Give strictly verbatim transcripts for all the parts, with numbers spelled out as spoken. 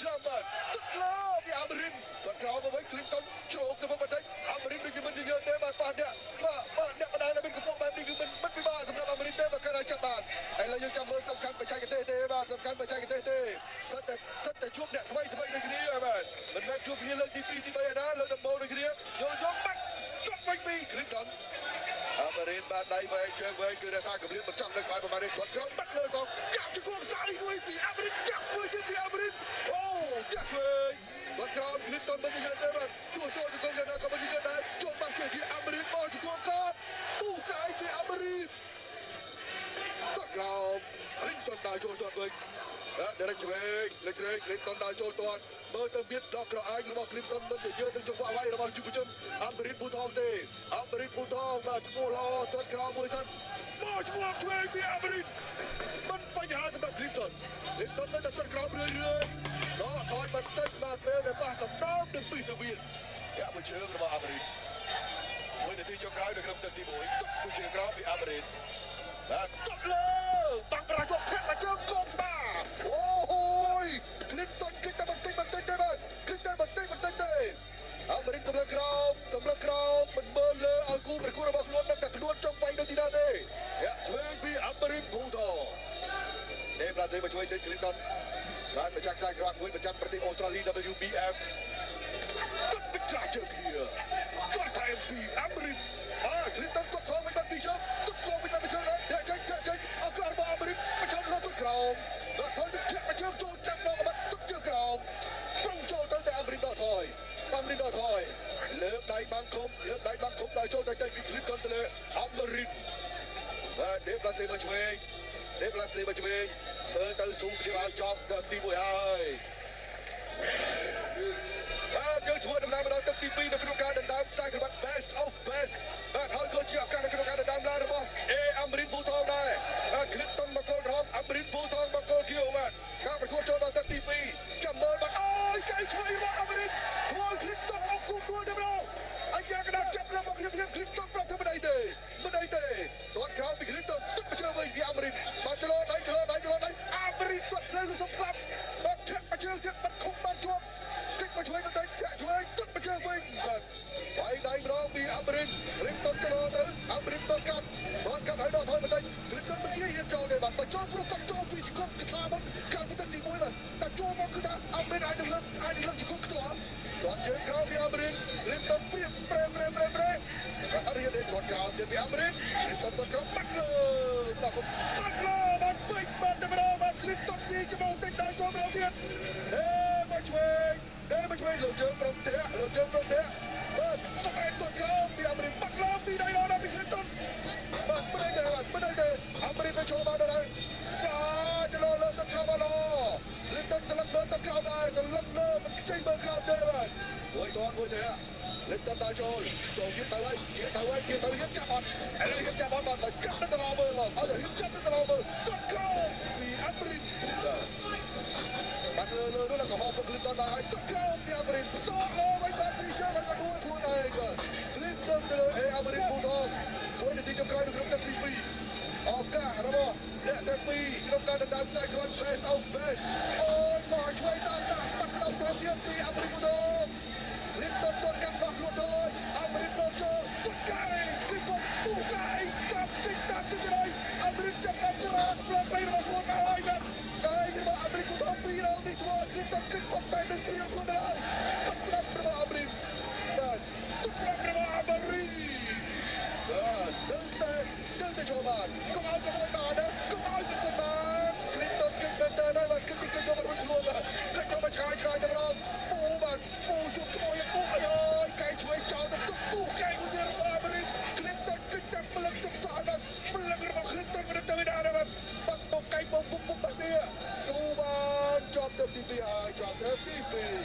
ឆ្នាំបាទទឹកលើពីអាមេរិកគាត់ក្រោមមកវិញ Clinton ជ្រោកទៅមកបន្តិចអាមេរិកដូចជាមិននិយាយទេបាទបាទអ្នកបាទបាទអ្នកបណ្ដាលមានកំពុងបែបនេះគឺមិនមិនពិបាកសម្រាប់អាមេរិកទេបាទគាត់ឲ្យចាប់បានឥឡូវយើងចាំមើលសំខាន់បច្ចេកទេសទេបាទសំខាន់បច្ចេកទេសទេស្ថិតតែស្ថិតតែជួបអ្នកថ្មីថ្មីដូចគ្នាបាទមិនមែនជួបគ្នាលើកទីពីរទីបីឯណាលើកដំបូងដូចគ្នាយកយកបាត់គាត់វិញពី Clinton អាមេរិកបាទដៃវែងជើងវែងគឺរក្សាកម្រិតបញ្ចប់នៅក្រោយប្រមាណនេះគាត់ក្រោមបាត់លើកងចាក់ជង្គង់សាយមួយពីអាមេរិកចាក់មួយទៀតពីអាមេរិកអូចាក់វិញគាត់ក្រោម Clinton មិនយល់ទេបាទជួចូលជង្គង់យ៉ាងណាក៏មិនយល់ដែរចូលបាត់ជាអាមេរិកបោះជង្គង់គាត់ពូកាយពីអាមេរិកគាត់ក្រោម Clinton ដើរចូលទាត់វិញបាទដេរឆ្វេងលេចលេច Clinton ដើរចូលទាត់មើលទៅមានដកក្រអែករបស់ Clinton មិនទៅយកទៅចង្វាក់វាយរបស់យុវជនអាមេរិកពូថងទេអាមេរិកពូថងបាទឈ្មោះល្អទាត់ក្រោមមួយសិនមកឈ្មោះឆ្វេងពីអាមេរិកមិនបញ្ហាសម្រាប់ Clinton Clinton នៅតែទាត់ក្រោមរឿយរឿយដល់ថយបន្តិចបាទពេលដែលប៉ះកំដៅនឹងពីសវៀនកាប់មួយជើងរបស់អាមេរិកមួយនាទីចុងក្រោយនៅក្នុងទឹកទីមួយទុកមួយជើងក្រោមពីអាមេរិកបាទទុកលើបាំងប្រាគាត់ធាក់មកជើងកូនស្បាអូយ Clinton គិតតែបន្តិចបន្តិចទេបាទគិតតែបន្តិចបន្តិចទេអាមេរិកសម្លឹងក្រោមសម្លឹងក្រោមមិនមើលលើឲ្យគូប្រកួតរបស់ខ្លួននឹងតែខ្លួនចង់វាយនៅទីណាទេយ៉ាឆ្វេងពីអាមេរិកពូថងទេប្រាស៊ីលមកជួយទៅ Clinton បានម្ចាស់ខ្សែក្រវ៉ាត់មួយប្រចាំប្រទេសអូស្ត្រាលី W B F ទឹកពិចារជើងគ្នាគាត់ថែមពីអាមេរិកអើ Clinton គាត់ចូលមិនបានពីជើងទឹកចូលមិនបានពីជើងដែរចេញចេញអត់គាត់របស់អាមេរិកប្រចាំលើទឹកក្រោមគាត់ធ្វើទឹកធាក់មកជើងចូលចាប់ដល់បាត់ទឹកជើងក្រោមត្រង់ចូលទៅតែអាមេរិកដល់ថយអាមេរិកដល់ថយលើកដៃបាំងធំលើកដៃបាំងធំដល់ចូលទៅតែពី Clinton ទៅលើអាមេរិកបាទទេប្រាស៊ីលមកឆ្វេងទេប្រាស៊ីលមកឆ្វេងមើលទៅស៊ូមជាឲ្យចប់ដល់ទីមួយហើយបាទយើងធ្វើដំណើរមកដល់ទឹកទីពីរនៅក្នុងការដណ្ដើមខ្សែក្រវ៉ាត់ Best of Best បាទហើយក៏ជាឱកាសនៅក្នុងការដណ្ដើមឡានរបស់ A អាមេរិកពូថងដែរបាទ Clinton មកគោលក្រហមអាមេរិកពូថងមកគោលគៀវបាទការប្រកួតចូលដល់ទឹកទីពីរចាំមើលបាទអូយកែឆ្វេងរបស់អាមេរិកធ្វើ Clinton អស់គូដួលទៅម្ដងអញ្ញាកណ្ដាលចាប់របស់ Clinton ប្រាប់ថាមិនអីទេមិនអីទេទាត់ក្រោមពី Clinton ទឹកមកជើងវិញពីអាមេរិកបាទចលោដៃចលោដៃចលោដៃអាមេរិកគាត់ត្រូវសុំស្លាប់បាទធាក់មកជើងទៀតបាត់ខុំបានជាប់គិតមកឆ្វេងបន្តិចធាក់ឆ្វេងទឹកមកជើងវិញបាទវាយដៃម្ដងពីអាមេរិក Clinton ចលោទៅអាមេរិកទៅកាត់បាទកាត់ឲ្យដល់ថយបន្តិច Clinton មិនងាយហ៊ានចូលទេបាទបើចូលព្រោះគាត់ចូលពីជង្គង់ខ្លាមកកាត់ទៅទីមួយបាទតែចូលមកគឺថាអាមេរិកអាចនឹងលើកអាចនឹងលើកជង្គង់ខ្ទាស់គាត់ជើងក្រោមពីអាមេរិក Clinton ព្រៀបប្រេប្រេប្រេប្រេអរិយទេគាត់ក្រោមទៅពីអាមេរិក Clinton ទៅក្រោមបាត់លើបាទបាត់លើបាទពេញបាត់ទៅម្ដងបាទ Clinton ទីច្បងតិចដល់ចូលម្ដងទៀតអេមកឆ្វេងអេមកឆ្វេងលើជើងប្រំទេលើជើងប្រំទេបាទស្បែកគាត់ក្រោមពីអាមេរិកបាត់លើពីដៃដល់ពី Clinton បាទមិនទេបាទមិនទេអាមេរិកទៅចូលបានដល់បាទចលោលើទឹកក្រោមបាល់ Clinton ទៅលើទឹកក្រោមដែរទៅលើលើមិនខ្ចីមើលក្រោមទេបាទមួយតមួយទេClinton ដល់ចូលចូលទៀតទៅហើយទៀតទៅហើយទៀតទៅទៀតចាប់អត់ឥឡូវយើងចាប់អត់បាទចាប់ទៅដល់មើលអត់យើងចាប់ទៅដល់មើលទឹកក្រោមពីអាមេរិកបាទលើលើលើក៏ហោ Clinton ដែរហើយទឹកក្រោមពីអាមេរិកសោះអូវិញបាទពីជើងក៏ដួលខ្លួនដែរបាទ Clinton ទៅលើអាមេរិកពូថងមួយនាទីចុងក្រោយនៅក្នុងទឹកទីពីរឱកាសរបស់អ្នកទាំងពីរក្នុងការដណ្ដើមខ្សែក្រវ៉ាត់ Best of Best អូយមកឆ្វេងតាមតាមបាត់ដល់ទៅទៀតពីអាមេរិកពូថងClinton ទាត់កាត់របស់ខ្លួនទៅអាមេរិកចូលចូលទុកកាយ Clinton ទូកាយកាប់តិចតាមតិចហើយអាមេរិកចាប់បានច្រាក់ផ្លូវទៅរបស់ខ្លួនមកហើយបាទតែរបស់អាមេរិកទៅពីរនេះធ្វើ Clinton គិតប៉ុន្តែនឹងស្រៀងខ្លួនទៅហើយបាត់ស្ដាប់របស់អាមេរិកបាទទុករបស់អាមេរិកបាទដឹងតែដឹងតែចូលបានកុំឲ្យកុំឲ្យបានណាកុំឲ្យជិះបាន Clinton គិតតែតែបាទគិតគិតយកមកខ្លួនបាទគិតយកមកឆ្ងាយឆ្ងាយទៅម្ដងពូបាទពូយកខ្មោយពូអើយកែឆ្វេងចោលទៅទុកពូកែមួយទៀតរបស់អាមេរិក Clinton គិតតែប្លឹកទុកសោះបាទប្លឹករបស់ Clinton មិនទៅណាបាទបាត់មកកែបងពុកពុកបាទនេះស៊ូបានជាប់ទៅទីពីរហើយជាប់ទៅទីពីរ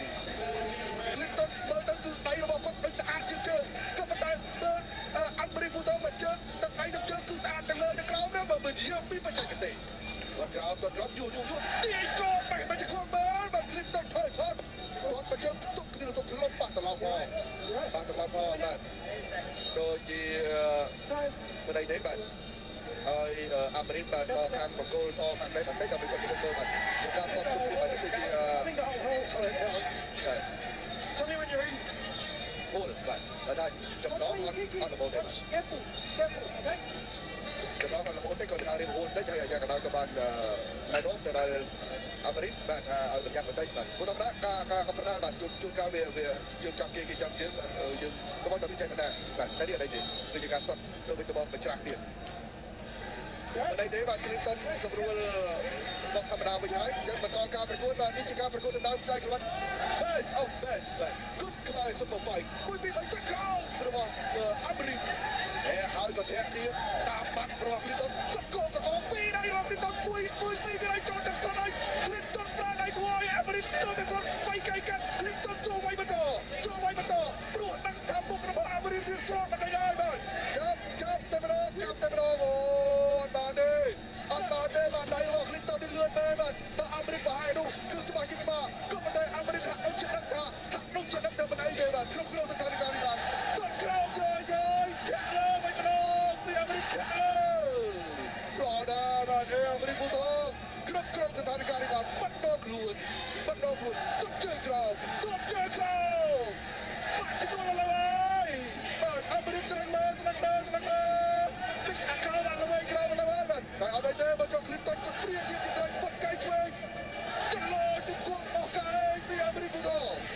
Clinton មើលទៅគឺដៃរបស់គាត់ដូចស្អាតជាងជើងក៏ប៉ុន្តែមើលអាមេរិកពូទៅមកជើងទឹកដៃទឹកជើងគឺស្អាតទាំងលើទាំងក្រោមណាបើមិននិយាយពីបច្ចេកទេសបាទក្រោមទៅក្រោមយូរយូរយូរទីកោបែបមិនខ្វល់មើលបាទ Clinton ថយថយគាត់មកជើងទុកគ្នាទៅផ្លុំបាក់ត្រឡប់មកបាក់ត្រឡប់មកបាទដូចជាមិនអីទេបាទហើយអាមេរិកបាទខាងបង្គោលសខាងនេះបន្តិចដើម្បីគាត់ទៅមើលបាទតាមគាត់ជុំពីបាទនេះគឺជា Tell me when you're ready. អូបាទតែចំណងអត់អត់របបទេ Careful careful okay ចំណងអត់របបទេក៏ថារៀងហួនតិចហើយអាយ៉ាកណ្ដាលក៏បានណៃរងទៅដល់អាមេរិកបាទឲ្យប្រយ័ត្នបន្តិចបាទព្រោះធម្មតាការការកំណត់បាទជួនជួនកាលវាវាយើងចាំគេគេចាំយើងយើងក៏មកតែចេះតែបាទតែនេះអីទេគឺជាការតត់ទៅវិញទៅមកបញ្ច្រាស់ទៀតមិនអីទេបាទ Clinton សម្រួលមកធម្មតាវិញហើយយើងបន្តការប្រកួតបាទនេះជាការប្រកួតដណ្ដើមខ្សែក្រវ៉ាត់ Best of Best បាទ Good Guy Super Fight មួយពីរបីទឹកក្រោមរបស់អាមេរិកហើយហើយក៏ធាក់ទៀតតាមបាត់របស់ Clinton សុទ្ធកោកកពីរដៃរបស់ Clinton មួយមួយពីរដៃចូលទៅស្ទន់ហើយ Clinton ប្រាដៃធ្វើឲ្យអាមេរិកចូលទៅគាត់បៃកៃកាត់ Clinton ចូលវាយបន្តចូលវាយបន្តព្រោះដឹងថាមុខរបស់អាមេរិកវាស្រោតបណ្ដៃហើយបាទចាប់ចាប់តែម្ដងចាប់តែម្ដងអូបាទទេអត់ដល់ទេបាទដៃរបស់ Clinton នេះលឿនមែនបាទបើអាមេរិកប្រហែលនោះគឺច្បាស់ជាពិបាកក៏ប៉ុន្តែអាមេរិកហាក់ដូចជាដឹងថាហាក់ដូចជាដឹងតែមិនអីទេបាទគ្រប់គ្រងស្ថានភាពនេះបាទគាត់ក្រោមលើយើងចាក់លើវិញម្ដងពីអាមេរិកចាក់លើប្រដាបាទអាមេរិកពុទ្ធគ្រប់គ្រងស្ថានភាពនេះបាទបាត់ដកខ្លួនបាត់ដកខ្លួនទុកជើងក្រោមទុកជើងក្រោមបាត់ទៅលើហើយបាទអាមេរិកត្រឹមមើលត្រឹមមើលត្រឹមមើលទឹកអាក្រោមដល់លើក្រោមដល់ហើយបាទតែអត់ទេបើចុះ Clinton ក៏ព្រាយទៀតទៅពុតកៃឆ្វេងចន្លោះទៅគោះអស់កែពីអាមេរិកពុទ្ធ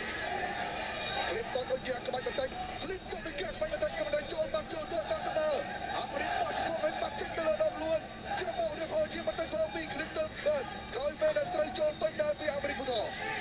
Clinton ដូចជាក្បាច់បន្តិច Clinton ដូចជាក្បាច់បន្តិចក៏មិនដែរចូលបាត់ចូលទៅដល់ទៅអាមេរិកបោះឈ្មោះវិញបាត់ចេញទៅលើដងខ្លួនជ្របោករៀបហោជាបន្តិចផងពី Clinton បាទក្រោយពេលដែលត្រូវចូលពេញដល់ពីអាមេរិកពុទ្ធ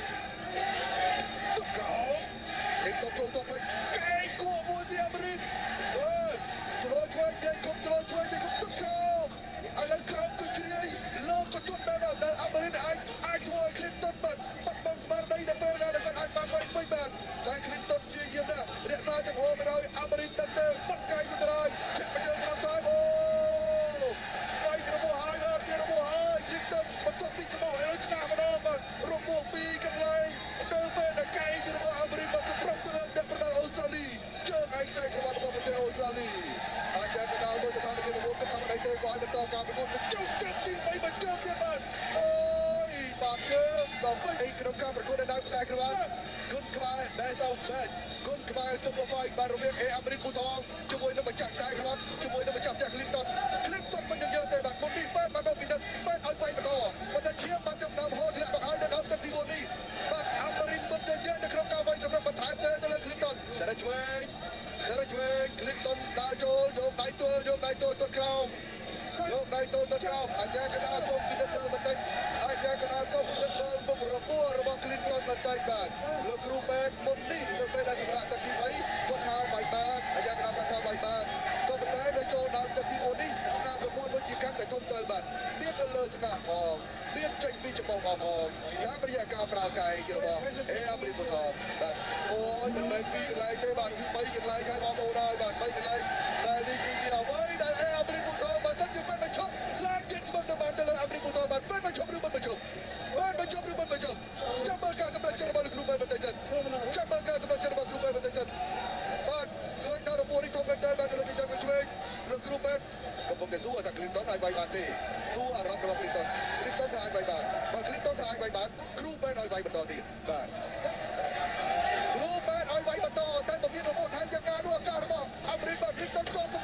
ទុកកោ Clinton ចូលទៅវិញកែគួរមួយពីអាមេរិកអើយស្រួលឆ្វេងយើងគុំស្រួលឆ្វេងយើងគុំទុកកោឥឡូវក្រោមក៏ជ្រាយលើក៏ទុកដល់ដល់អាមេរិកអាចអាចធ្វើឲ្យ Clinton បាទបាត់បង់ស្មារតីដល់ពេលណាដែលគាត់អាចបានវិញវិញបាទតែ Clinton ជាយាមណារក្សាចំហមិនឲ្យអាមេរិកដល់ទៅបាត់កាយទៅដល់ចាក់មកយើងតាមតាមអូវាយរបស់ហើយបាទពីរបស់ហើយ Clinton បន្ទាប់ពីចំហឲ្យឆ្នះម្ដងបាទរបស់ពីកន្លែងទៅពេលដែលកាយទៅរបស់អាមេរិកបាទប្រឹងទៅដាក់ប្រដាល់អូស្ត្រាលីជើងឯកខ្សែរបស់ប្រទេសអូស្ត្រាលីអាចจะកណ្ដាលមើលទៅតាមគេរបស់ទៅតាមដៃទៅក៏ឲ្យបន្តការប្រកួតទៅជើងទៀតទីបីមកជើងទៀតបាទអូយបាទជើងដល់ពេលក្នុងការប្រកួតនៅដើមខ្សែក្រវ៉ាត់គុណខ្មែរ Best of Best គុណខ្មែរ Super Fight បាទរវាងអេអាមេរិកពូថងជាមួយនឹងម្ចាស់ខ្សែក្រវ៉ាត់ជាមួយនឹងម្ចាស់ផ្ទះ Clinton Clinton មិនយើងទេបាទមុននេះបាទបាទពីនេះបាទឲ្យវាយបន្តប៉ុន្តែឈាមបាទចាប់ដើមហូរធ្លាក់មកហើយនៅដើមទឹកទីមួយនេះបាទអាមេរិកមិនយើងនៅក្នុងការវាយសម្រាប់បន្ថែមទៅលើ Clinton តែឆ្វេងតែឆ្វេង Clinton ដើរចូលយកដៃទល់យកដៃទល់ទៅក្រោមយកដៃទល់ទៅក្រោមអាចារ្យកណ្ដាលសូមពិនិត្យមើលបន្តិចអាចារ្យកណ្ដាលសូមពិនិត្យមើលមុខរបួសរបស់ Clinton បន្តិចបាទលោកគ្រូបែតមុននេះនៅពេលដែលសម្រាប់ទឹកទីបីគាត់ថាបាយបាទអាចារ្យកណ្ដាលថាបាយបាទក៏ប៉ុន្តែនៅចូលដល់ទឹកទីមួយនេះស្នាមប្រកួតដូចជាកាន់តែធំទៅបាទទៀតទៅលើស្នាមផងទៀតចេញពីច្បងផងយ៉ាងរយៈការប្រើកាយរបស់អេអាមេរិកផងបាទអូយមិនមែនពីកន្លែងទេបាទគឺបីកន្លែងហើយបងប្អូនហើយបាទបីកន្លែងតែនេះគឺជាអ្វីដែលអេអាមេរិកផងបាទសិនជាមិនបញ្ឈប់ឡានទៀតស្មើទៅបានទៅលើអាមេរិកផងបាទមិនបញ្ឈប់ឬមិនបញ្ឈប់បាទបញ្ឈប់ឬមិនបញ្ឈប់ចាំមើលការសម្រេចចិត្តរបស់លោកគ្រូបែបបន្តិចទៀតចាំមើលការសម្រេចចិត្តរបស់គ្រូបែបបន្តិចទៀតបាទឃើញដល់របួសនេះធំមែនតើបាទលោកចាំឆ្វេងលោកគ្រូបែបកំពុងតែសួរថា Clinton អាចវាយបានទេសួរអារម្មណ៍របស់ Clinton Clinton ថាអាចវាយបានបើ Clinton ថាអាចវាយបានគ្រូបែបឲ្យវាយបន្តទៀតបាទគ្រូបែបឲ្យវាយបន្តតែបើមានរបួសថែមយ៉ាងណានោះអាការរបស់អាមេរិកបាទ Clinton ចូល